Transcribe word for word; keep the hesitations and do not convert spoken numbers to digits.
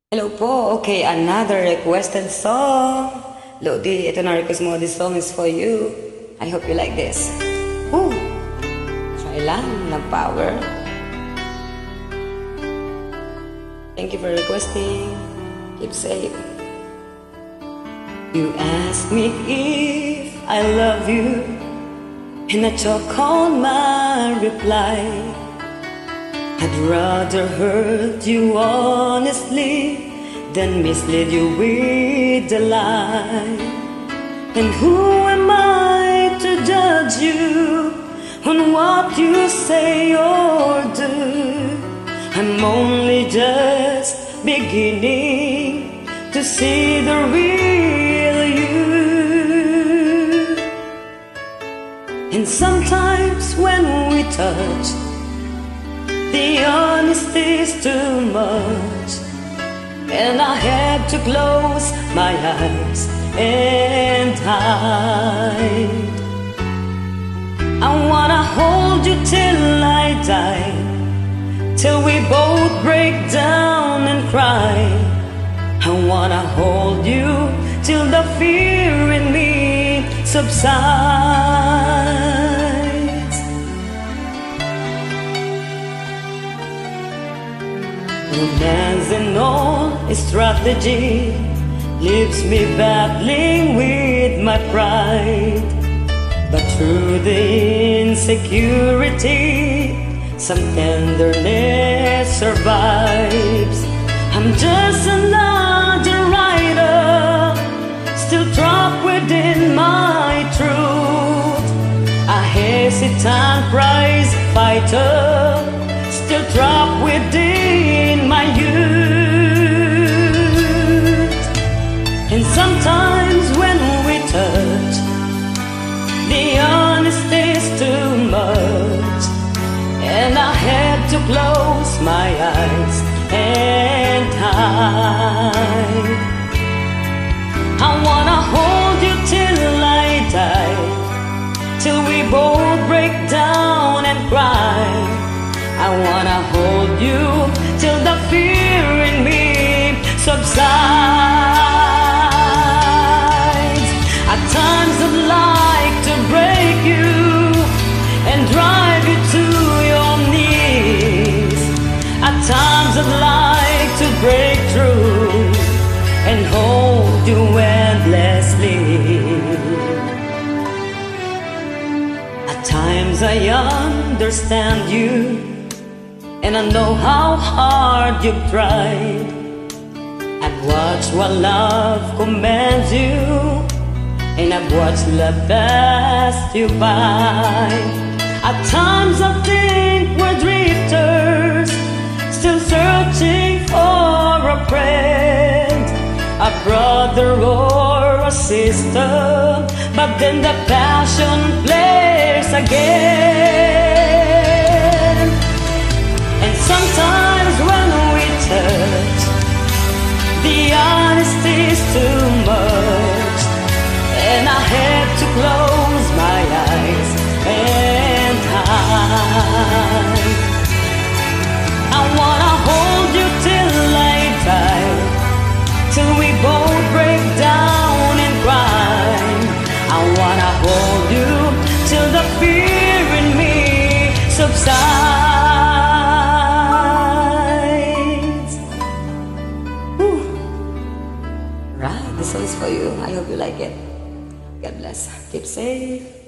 Hello po. Okay, another requested song. Lodi, ito na request mo. This song is for you. I hope you like this. Woo! Try lang ng power. Thank you for requesting. Keep safe. You ask me if I love you, and I choke on my reply. I'd rather hurt you honestly than mislead you with a lie. And who am I to judge you on what you say or do? I'm only just beginning to see the real you. And sometimes when we touch, the honesty's too much, and I had to close my eyes and hide. I wanna hold you till I die, till we both break down and cry. I wanna hold you till the fear in me subsides. Romance and all is strategy leaves me battling with my pride. But through the insecurity, some tenderness survives. I'm just another rider, still trapped within my truth. A hesitant prize fighter, still trapped within my youth. And sometimes when we touch, the honesty's too much, and I had to close my eyes and hide. I wanna hold you till I die, till we both break down and cry. I wanna hold you till the fear in me subsides. At times I'd like to break you and drive you to your knees. At times I'd like to break through and hold you endlessly. At times I understand you, and I know how hard you've tried. I've watched while love commands you, and I've watched love pass you by. At times I think we're drifters, still searching for a friend, a brother or a sister. But then the passion flares again. And sometimes when we touch, the honesty's too much, and I had to close my eyes and hide. I wanna hold you till I die, till we both break down and cry. I wanna hold you till the fear in me subsides. Whew. Right, this song is for you. I hope you like it. God bless. Keep safe.